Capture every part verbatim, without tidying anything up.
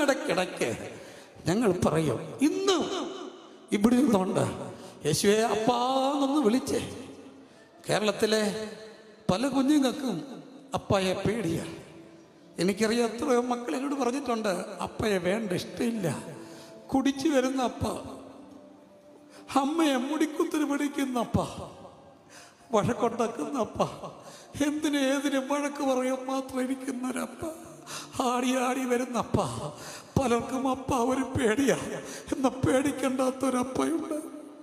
ഇടയ്ക്കിടയ്ക്ക് ഞങ്ങൾ പറയും. ഇന്നും ഇവിടെ നിന്നുണ്ട് യേശുവേ അപ്പാന്നൊന്ന് വിളിച്ചേ. കേരളത്തിലെ പല കുഞ്ഞുങ്ങൾക്കും അപ്പയെ പേടിയാണ്. എനിക്കറിയാം, എത്രയോ മക്കൾ എന്നോട് പറഞ്ഞിട്ടുണ്ട് അപ്പയെ വേണ്ട, ഇഷ്ടമില്ല. കുടിച്ചു വരുന്ന അപ്പ, അമ്മയെ മുടിക്കുത്തിന് പിടിക്കുന്ന അപ്പ, വഴക്കുണ്ടാക്കുന്ന അപ്പ, എന്തിനും ഏതിനും വഴക്ക് പറയാൻ മാത്രം ഇരിക്കുന്നൊരപ്പ, ആടി ആടി വരുന്ന അപ്പ. പലർക്കും അപ്പ ഒരു പേടിയാ. എന്ന പേടിക്കണ്ടാത്തൊരപ്പയുണ്ട്,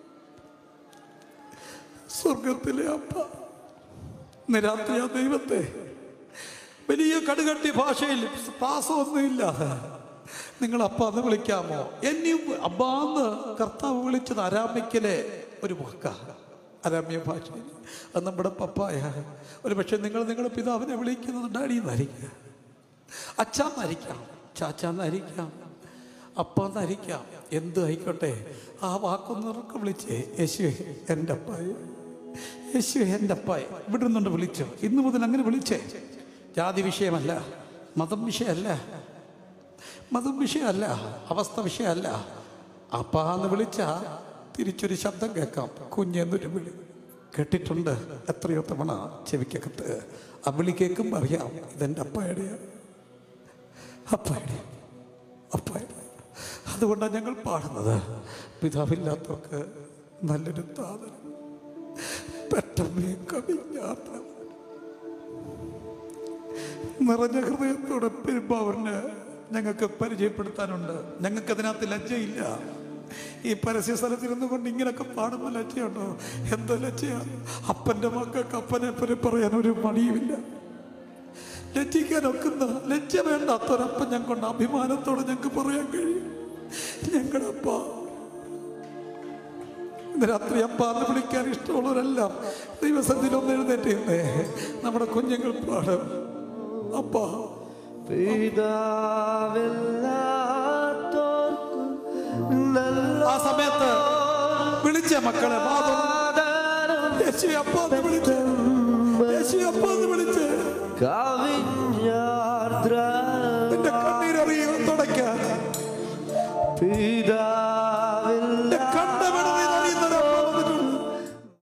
സ്വർഗത്തിലെ അപ്പ. നിരാത്രി ആ ദൈവത്തെ വലിയ കടുകട്ടി ഭാഷയിൽ പ്രാസമൊന്നുമില്ലാതെ നിങ്ങൾ അപ്പ എന്ന് വിളിക്കാമോ? എന്നെയും അബ്ബാന്ന് കർത്താവ് വിളിച്ചത് അരാമിക്കലെ ഒരു വാക്കാണ്, അരാമ്യ ഭാഷയിൽ. അത് നമ്മുടെ പപ്പായ. ഒരു പക്ഷെ നിങ്ങൾ നിങ്ങളുടെ പിതാവിനെ വിളിക്കുന്നത് ഡാഡി എന്നായിരിക്കാം, അച്ഛാന്നായിരിക്കാം, ചാച്ചാന്നായിരിക്കാം, അപ്പാന്നായിരിക്കാം. എന്ത് ആയിക്കോട്ടെ, ആ വാക്കൊന്നൊക്കെ വിളിച്ചേ, യേശുവേ എൻ്റെ അപ്പായ, യേശുവേ എൻ്റെ അപ്പായ. ഇവിടെ നിന്നുകൊണ്ട് വിളിച്ചു. ഇന്നു മുതൽ അങ്ങനെ വിളിച്ചേ. ജാതി വിഷയമല്ല, മതം വിഷയമല്ല, മതം വിഷയമല്ല, അവസ്ഥ വിഷയമല്ല. അപ്പാന്ന് വിളിച്ചാൽ തിരിച്ചൊരു ശബ്ദം കേൾക്കാം, കുഞ്ഞെന്നൊരു വിളി കേട്ടിട്ടുണ്ട് എത്രയോ തവണ ചെവിക്കകത്ത്. ആ വിളി കേൾക്കുമ്പോൾ അറിയാം ഇതെൻ്റെ അപ്പായുടെ അപ്പായുടെ അപ്പായുടെ അതുകൊണ്ടാണ് ഞങ്ങൾ പാടുന്നത്. പിതാവില്ലാത്തവർക്ക് നല്ലൊരു താതൻ പെട്ടെന്ന് കവിഞ്ഞാത്ത നിറഞ്ഞ ഹൃദയത്തോടെ പെരുമ്പാവൂരിന് ഞങ്ങൾക്ക് പരിചയപ്പെടുത്താനുണ്ട്. ഞങ്ങൾക്ക് അതിനകത്ത് ലജ്ജയില്ല. ഈ പരസ്യ സ്ഥലത്തിരുന്നു കൊണ്ട് ഇങ്ങനെയൊക്കെ പാടുമ്പോൾ ലജ്ജയുണ്ടോ? എന്തോ ലജ്ജയാണ്. അപ്പൻ്റെ മക്കൾക്ക് അപ്പനെ പോലെ പറയാൻ ഒരു മടിയുമില്ല. ലജ്ജിക്കാൻ ഒക്കുന്ന ലജ്ജ വേണ്ടാത്തൊരപ്പൻ ഞങ്ങൾക്ക് അഭിമാനത്തോടെ ഞങ്ങൾക്ക് പറയാൻ കഴിയും, ഞങ്ങളുടെ അപ്പ. ഇന്ന് രാത്രി അപ്പ എന്ന് വിളിക്കാൻ ഇഷ്ടമുള്ളവരെല്ലാം ദൈവസന്നിധിയിൽ എഴുന്നേറ്റേ. നമ്മുടെ കുഞ്ഞുങ്ങൾ പാടും അപ്പ. ആ സമയത്ത് വിളിച്ച മക്കളെ യേശുവേ അപ്പാന്ന് വിളിച്ച്, യേശുവേ അപ്പാന്ന് വിളിച്ച് നിന്റെ കണ്ണീരറിയും തുടയ്ക്കാൻ